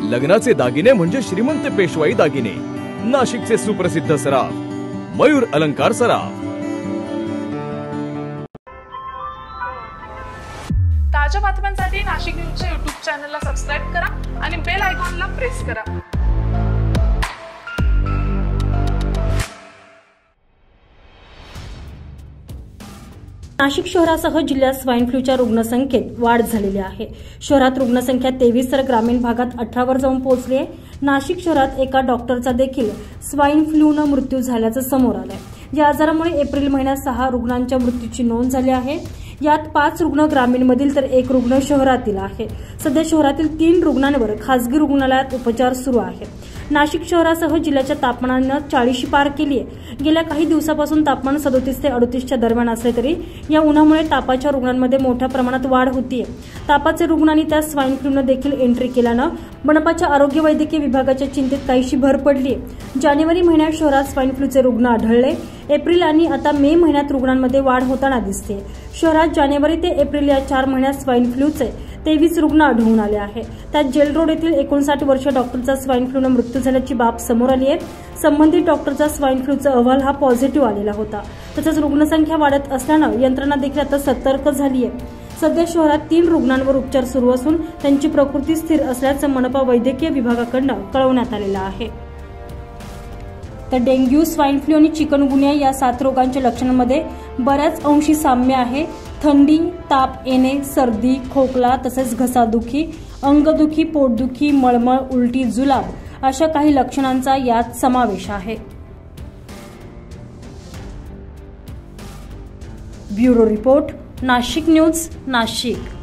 लग्नाचे दागिने म्हणजे श्रीमंत पेशवाई दागिने, नाशिकचे सुप्रसिद्ध सराफ मयूर अलंकार सराफ। ताज्या बातम्यांसाठी नाशिक न्यूजच्या YouTube चॅनलला सबस्क्राइब करा आणि बेल आयकॉनला प्रेस करा। नाशिक शहरासह जिल्ह्यात स्वाईन फ्लूच्या रुग्णसंख्येत वाढ झालेली आहे। शहरात रुग्णसंख्या 23 तर ग्रामीण भागात 18 वर जाऊन पोहोचली आहे। नाशिक शहरात एका डॉक्टरचा देखील स्वाईन फ्लूने मृत्यू झाल्याचं समोर आलंय। या आजारामुळे एप्रिल महिन्यात 6 रुग्णांच्या मृत्यूची नोंद झाली आहे। यात 5 रुग्ण ग्रामीणमधील तर 1 रुग्ण शहरातील आहे। सध्या शहरातील 3 रुग्णांवर खासगी रुग्णालयात उपचार सुरू आहेत। नाशिक शहरासह जिल्ह्याच्या तापमानानं 40 पार केली आहे। गेल्या काही दिवसापासून तापमान 37 ते 38च्या दरम्यान असले तरी या उन्हामुळे तापाच्या रुग्णांमध्ये मोठ्या प्रमाणात वाढ होतीये। तापाचे रुग्ण आणि त्या स्वाईन फ्लूने देखील एंट्री केल्यानं मनपाच्या आरोग्य वैद्यकीय विभागाच्या चिंतेत काहीशी भर पडली आहे। जानेवारी महिन्यात शहरात स्वाईन फ्लूचे रुग्ण आढळले। एप्रिल आणि आता मे महिन्यात रुग्णांमध्ये वाढ होताना दिसते। शहरात जानेवारी ते एप्रिल या 4 महिन्यात स्वाईन फ्लूचे 23 रुग्ण आढळून आले आहे। त्यात जेल रोड येथील 59 वर्षीय डॉक्टरचा स्वाईन फ्लूने मृत्यू झाल्याची बाब समोर आली आहे। संबंधित डॉक्टरचा स्वाईन फ्लूचा अहवाल हा पॉझिटिव्ह आलेला होता। तसंच रुग्णसंख्या वाढत असल्यानं यंत्रणा देखील आता सतर्क झाली आहे। सध्या शहरात 3 रुग्णांवर उपचार सुरू असून त्यांची प्रकृती स्थिर असल्याचं मनपा वैद्यकीय विभागाकडून कळवण्यात आलेलं आहे। तर डेंग्यू, स्वाईन फ्लू आणि चिकनगुनिया या 7 रोगांच्या लक्षणांमध्ये बऱ्याच अंशी साम्य आहे। थंडी, ताप येणे, सर्दी, खोकला तसेच घसादुखी, अंगदुखी, पोटदुखी, मळमळ, उलटी, जुलाब अशा काही लक्षणांचा यात समावेश आहे। Bureau report, Nashik news, Nashik.